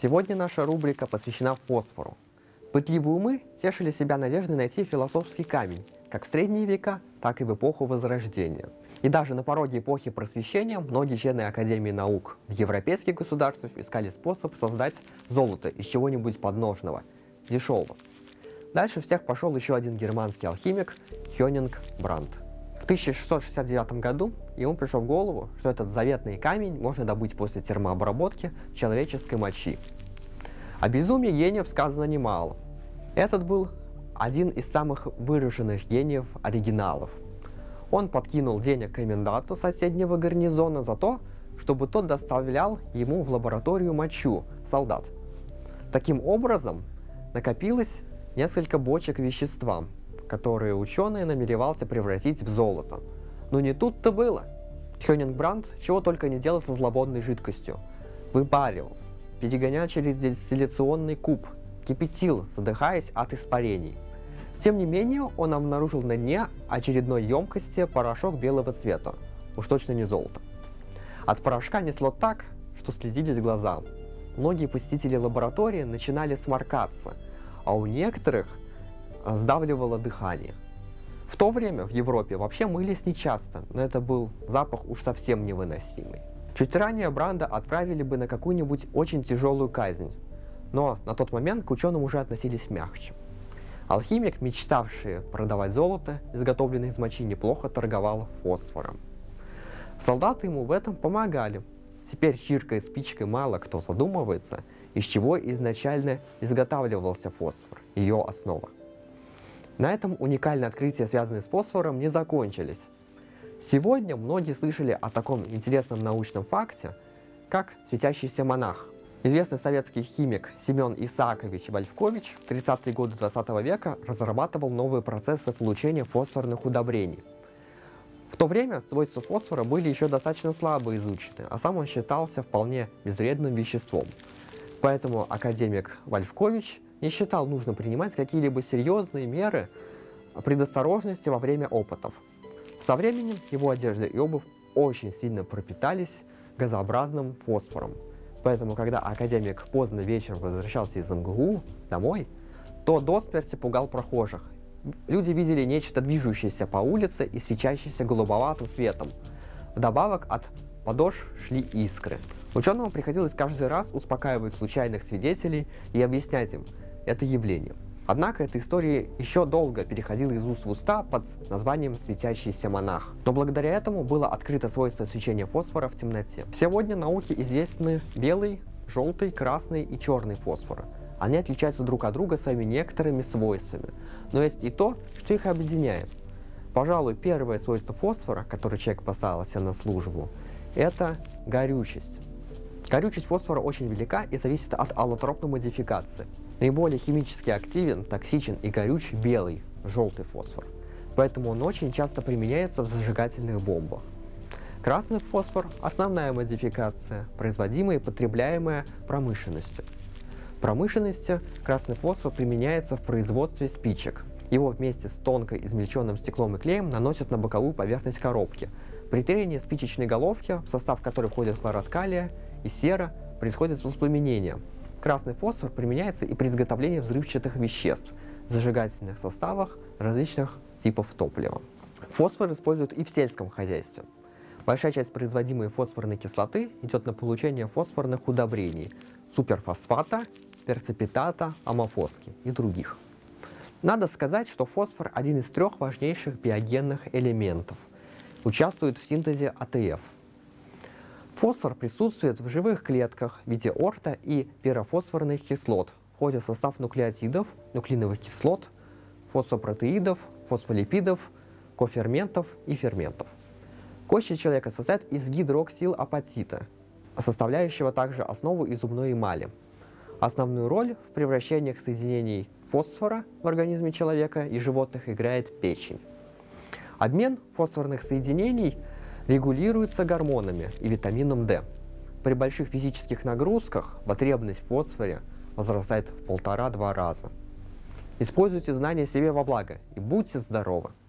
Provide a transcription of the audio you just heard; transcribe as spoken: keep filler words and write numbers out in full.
Сегодня наша рубрика посвящена фосфору. Пытливые умы тешили себя надеждой найти философский камень, как в средние века, так и в эпоху Возрождения. И даже на пороге эпохи Просвещения многие члены Академии наук в европейских государствах искали способ создать золото из чего-нибудь подножного, дешевого. Дальше всех пошел еще один германский алхимик Хёнинг Брандт. В тысяча шестьсот шестьдесят девятом году ему пришло в голову, что этот заветный камень можно добыть после термообработки человеческой мочи. О безумии гениев сказано немало. Этот был один из самых выраженных гениев оригиналов. Он подкинул денег коменданту соседнего гарнизона за то, чтобы тот доставлял ему в лабораторию мочу солдат. Таким образом, накопилось несколько бочек вещества, которые ученый намеревался превратить в золото. Но не тут-то было. Хёнинг Брандт чего только не делал со зловонной жидкостью. Выпаривал, перегонял через дистилляционный куб, кипятил, задыхаясь от испарений. Тем не менее, он обнаружил на дне очередной емкости порошок белого цвета, уж точно не золото. От порошка несло так, что слезились глаза. Многие посетители лаборатории начинали сморкаться, а у некоторых сдавливало дыхание. В то время в Европе вообще мылись нечасто, но это был запах уж совсем невыносимый. Чуть ранее Брандта отправили бы на какую-нибудь очень тяжелую казнь, но на тот момент к ученым уже относились мягче. Алхимик, мечтавший продавать золото, изготовленное из мочи, неплохо торговал фосфором. Солдаты ему в этом помогали. Теперь чиркой и спичкой мало кто задумывается, из чего изначально изготавливался фосфор, ее основа. На этом уникальные открытия, связанные с фосфором, не закончились. Сегодня многие слышали о таком интересном научном факте, как светящийся монах. Известный советский химик Семен Исаакович Вольфкович в тридцатые годы двадцатого века разрабатывал новые процессы получения фосфорных удобрений. В то время свойства фосфора были еще достаточно слабо изучены, а сам он считался вполне безвредным веществом. Поэтому академик Вольфкович не считал нужным принимать какие-либо серьезные меры предосторожности во время опытов. Со временем его одежда и обувь очень сильно пропитались газообразным фосфором. Поэтому, когда академик поздно вечером возвращался из эм гэ у домой, то до смерти пугал прохожих. Люди видели нечто движущееся по улице и свечащееся голубоватым светом. Вдобавок от подошв шли искры. Ученому приходилось каждый раз успокаивать случайных свидетелей и объяснять им это явление. Однако эта история еще долго переходила из уст в уста под названием «светящийся монах». Но благодаря этому было открыто свойство свечения фосфора в темноте. Сегодня науке известны белый, желтый, красный и черный фосфоры. Они отличаются друг от друга своими некоторыми свойствами, но есть и то, что их объединяет. Пожалуй, первое свойство фосфора, которое человек поставил себе на службу, это горючесть. Горючесть фосфора очень велика и зависит от аллотропной модификации. Наиболее химически активен, токсичен и горюч белый, желтый фосфор. Поэтому он очень часто применяется в зажигательных бомбах. Красный фосфор – основная модификация, производимая и потребляемая промышленностью. В промышленности красный фосфор применяется в производстве спичек. Его вместе с тонко измельченным стеклом и клеем наносят на боковую поверхность коробки. При трении спичечной головки, в состав которой входит хлорид калия и сера, происходит воспламенение. Красный фосфор применяется и при изготовлении взрывчатых веществ, зажигательных составах различных типов топлива. Фосфор используют и в сельском хозяйстве. Большая часть производимой фосфорной кислоты идет на получение фосфорных удобрений – суперфосфата, перцепитата, амофоски и других. Надо сказать, что фосфор – один из трех важнейших биогенных элементов. Участвует в синтезе а тэ эф. Фосфор присутствует в живых клетках в виде орто- и пирофосфорных кислот, входит в состав нуклеотидов, нуклеиновых кислот, фосфопротеидов, фосфолипидов, коферментов и ферментов. Кости человека состоят из гидроксилапатита, составляющего также основу и зубной эмали. Основную роль в превращениях соединений фосфора в организме человека и животных играет печень. Обмен фосфорных соединений регулируется гормонами и витамином дэ. При больших физических нагрузках потребность в фосфоре возрастает в полтора-два раза. Используйте знания себе во благо и будьте здоровы!